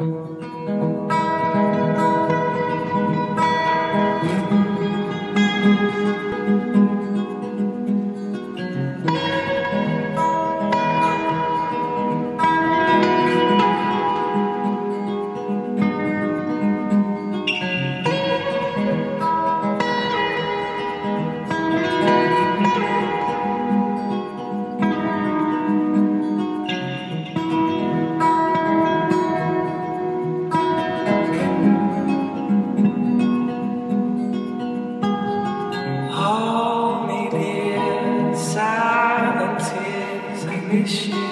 Hold me dear, silent tears, I miss you.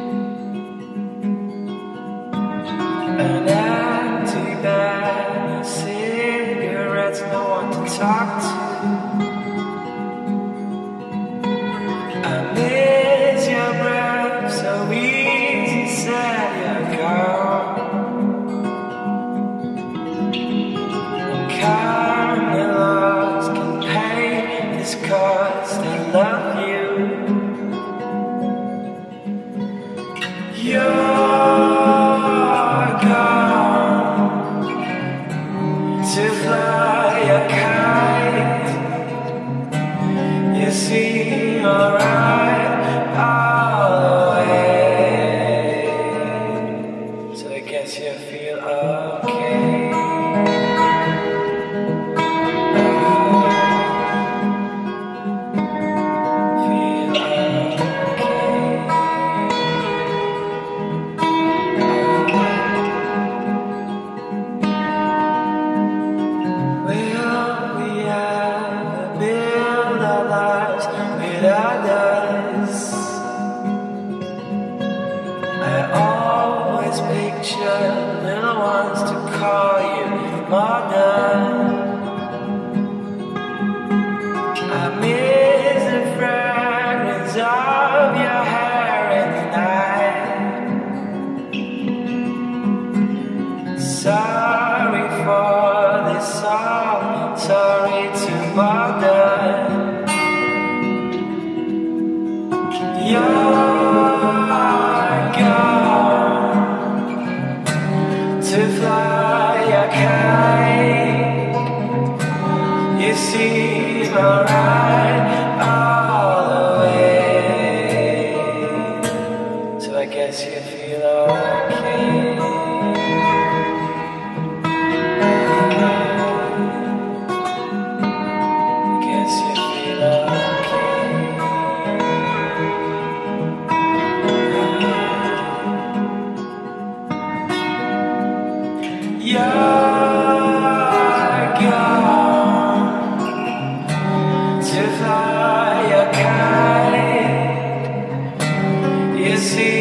An empty bed, cigarettes, no one to talk to. I miss your breath, so easy, said you go. Cameras can paint this cause they love you. You're gone to fly a kite. You seem alright all the way, so I guess you feel okay. Others. I always picture little ones to call you mother. I miss the fragrance of your hair in the night. Sorry for this song, sorry to bother. You're gone to fly a kite. You seem alright all the way, so I guess you feel okay. I guess you feel okay. You're gone to fly a kite. You see